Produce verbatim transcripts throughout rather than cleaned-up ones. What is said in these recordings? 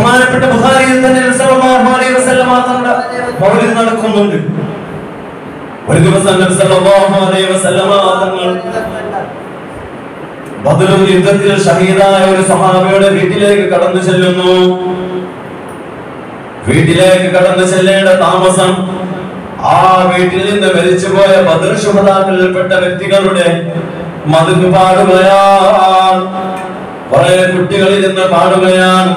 ബഹുമാനപ്പെട്ട ബുഖാരിയിൽ തന്നെ സല്ലല്ലാഹു അലൈഹി വസല്ലം തങ്ങളുടെ മൗലിദ് നടക്കുന്നുണ്ട്. ഒരു ദിവസം നബി സല്ലല്ലാഹു അലൈഹി വസല്ലം തങ്ങൾ ബദർ യുദ്ധത്തിൽ ഷഹീദായ ഒരു സ്വഹാബിയുടെ വീട്ടിലേക്ക് കടന്നു ചെല്ലുന്നു. വീട്ടിലേക്ക് കടന്നു ചെല്ലേണ്ട താമസം ആ വീട്ടിൽ നിന്ന് മരിച്ചുപോയ ബദർ ശുഹദാക്കളിൽപ്പെട്ട വ്യക്തികളുടെ മദ്ഹ് പാടുകയാണ്. കുറെ കുട്ടികളിൽ നിന്ന് പാടുകയാണ്.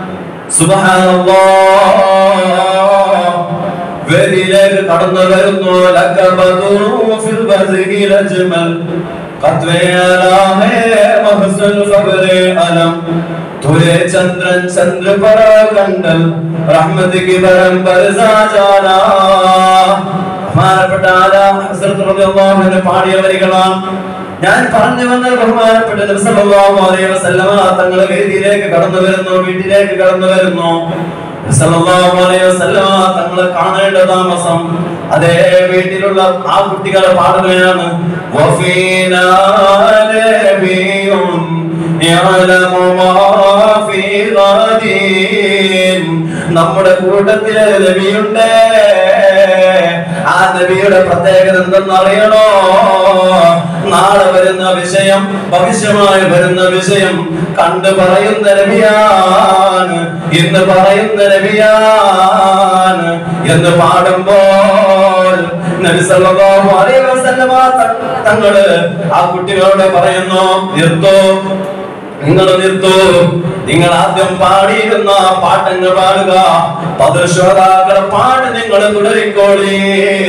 സുബ്ഹാനല്ലാഹ് വേദിയിലേക്ക് കടന്നു വരുന്നു. ലഖബദു ഫിൽ ബസ്രി ലജ്മൽ ഖത്വയാലാ ഹേ മഹ്സുൽ ഖബറെ അലം തുരേ ചന്ദ്രൻ ചന്ദ്ര പര കണ്ടൽ റഹ്മത് കി പരംപര സാജാനാ. ബഹുമാനപ്പെട്ട ആലാ ഹസ്രത്ത് റളിയല്ലാഹു അൻഹു പാടിയ വരികളാണ്. ഞാൻ പറഞ്ഞു വന്ന ബഹുമാനപ്പെട്ട നബി സല്ലല്ലാഹു അലൈഹി വസല്ലം തങ്ങൾ വേദിയിലേക്ക് കടന്നു വരുന്നു, വീട്ടിലേക്ക് കടന്നു വരുന്നു. സല്ലല്ലാഹു അലൈഹി വസല്ലം തങ്ങളെ കാണേണ്ട താമസം അതേ വീട്ടിലുള്ള ആ കുട്ടികളെ പാടുകയാണ്. വഫീനാ നബിയുൻ യഅലമു മാ ഫീ ഗദീൻ. നമ്മുടെ കൂട്ടത്തിലെ നബിയുണ്ട്. ആ നബിയുടെ പ്രത്യേകത എന്തെന്നറിയണോ? നാളെ വരുന്ന വിഷയം, ഭവിഷ്യമായി വരുന്ന വിഷയം കണ്ടു പറയുന്ന നബിയാണ്, ഇന്ന് പറയുന്ന നബിയാണ് എന്ന് പാടുമ്പോൾ നബി സല്ലല്ലാഹു അലൈഹി വസല്ലം തങ്ങള് ആ കുട്ടികളോട് പറയുന്നു, നിർത്തോ, നിങ്ങൾ നിർത്തൂ, നിങ്ങൾ ആദ്യം പാടിയിരുന്ന പാട്ടങ്ങൾ പാടുക, പദശ്രോതാക്കളെ പാട്ട് നിങ്ങൾ തുടരിക്കോളി.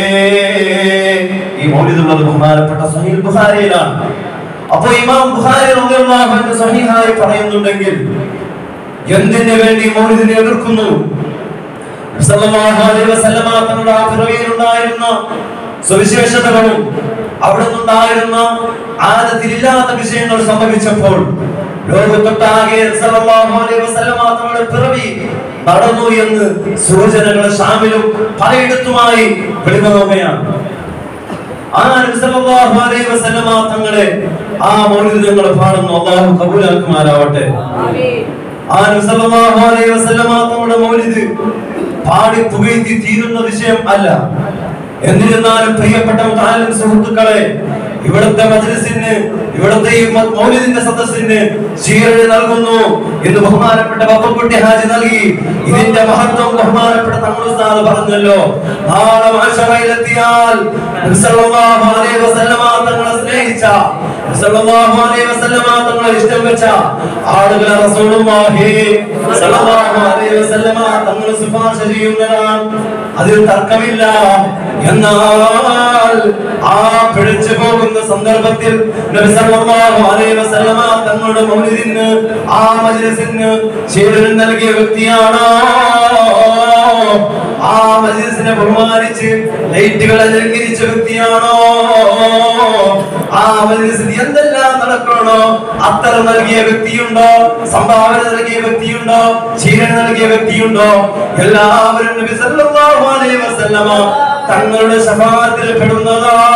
ഈ മൗലിദുള്ളത് ബഹുമാനപ്പെട്ട സഹീഹ് ബുഖാരിയിലാണ്. അപ്പോൾ ഇമാം ബുഖാരി റളിയല്ലാഹു അൻഹു സഹീഹായി പറയുന്നുണ്ടെങ്കിൽ എന്തിനു വേണ്ടി മൗലിദിനെ എതിർക്കുന്നു? സല്ലല്ലാഹു അലൈഹി വസല്ലം തങ്ങളുടെ ആ പിറവിയിലുണ്ടായിരുന്ന സവിശേഷതകളും അവിടെ നിന്നുണ്ടായിരുന്ന ആദത്തിലില്ലാത്ത വിഷയങ്ങൾ സംഭവിച്ചപ്പോൾ ലോകത്തൊട്ടാകെ സല്ലല്ലാഹു അലൈഹി വസല്ലം തങ്ങളുടെ പിറവി നടന്നു എന്ന് സൂചനകൾ ഷാമിലും പലയിടത്തുമായി വെളിവാകുകയാണ്. ആ നബി സല്ലല്ലാഹു അലൈഹി വസല്ലം തങ്ങളെ ആ മൗലിദ് ഞങ്ങൾ പാടുന്നു. അല്ലാഹു കബൂലാക്കുമാറാവട്ടെ. ആമീൻ. ആ നബി സല്ലല്ലാഹു അലൈഹി വസല്ലം തങ്ങളുടെ മൗലിദ് പാടി പുകഴ്ത്തി തീരുന്ന വിഷയം അല്ല. എന്നിരുന്നാലും പ്രിയപ്പെട്ട മുതഅല്ലിം സുഹൃത്തുക്കളെ, ഇവിടുത്തെ മജ്ലിസിന്, ഇവിടുത്തെ ഈ മൗലിദിന്റെ സദസ്സിന് ശീലഴ നൽകുന്നു എന്ന് ബഹുമാനപ്പെട്ട ബപ്പക്കുട്ടി ഹാജി നൽകി. ഇതിന്റെ മഹത്വം ബഹുമാനപ്പെട്ട തങ്ങൾ ഉസ്താദ് പറഞ്ഞല്ലോ. നാളെ മഹ്ശറയിലെത്തിയാൽ നബി സല്ലല്ലാഹു അലൈഹി വസല്ലം തങ്ങളെ സ്നേഹിച്ച, നബി സല്ലല്ലാഹു അലൈഹി വസല്ലം തങ്ങളെ ഇഷ്ടം വെച്ച ആളുകളെ റസൂലുള്ളാഹി സല്ലല്ലാഹു അലൈഹി വസല്ലം തങ്ങളെ ശുപാർശ ചെയ്യുന്നതാണ്. അതിൽ തർക്കമില്ല. എന്നാൽ ആ പിടിച്ചു പോകുന്ന സന്ദർഭത്തിൽ നബി സല്ലല്ലാഹു അലൈഹി വസല്ലം തങ്ങളുടെ മൗലിദിന്, ആ മജ്ലിസിന് ശീലം നൽകിയ വ്യക്തിയാണോ? ആ മജ്ലിസിനെ ബഹുമാനിച്ച് ലൈറ്റുകളെ അലങ്കരിച്ച വ്യക്തിയാണോ? ആ മജ്ലിസിൽ എന്തെല്ലാം നടക്കണോ അത്ര നൽകിയ വ്യക്തിയുണ്ടോ? സംഭാവന നൽകിയ വ്യക്തിയുണ്ടോ? ശീലം നൽകിയ വ്യക്തിയുണ്ടോ? എല്ലാവരും നബി സല്ലല്ലാഹു അലൈഹി വസല്ലം തങ്ങളുടെ ശഫാഅത്തിൽ പെടുന്നതാണ്.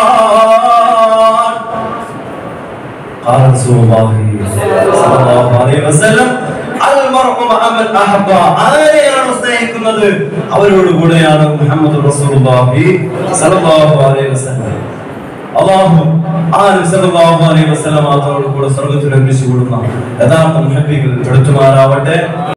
ഖാല റസൂലുള്ളാഹി സ്വല്ലല്ലാഹു അലൈഹി വസല്ലം അൽമർഉ മഅ മൻ അഹബ്ബ. ആരെയാണ് സ്നേഹിക്കുന്നത് അവരോട് കൂടെയാണ് മുഹമ്മദ് റസൂലുള്ളാഹി സ്വല്ലല്ലാഹു അലൈഹി വസല്ലം. അല്ലാഹു ആ നബി സല്ലല്ലാഹു അലൈഹി വസല്ലം തങ്ങളോട് കൂടെ സ്വർഗ്ഗത്തിൽ ഒരുമിച്ച് കൂടുന്ന യഥാർത്ഥ മുഹബ്ബീകളിൽ പെടുത്തുമാറാവട്ടെ.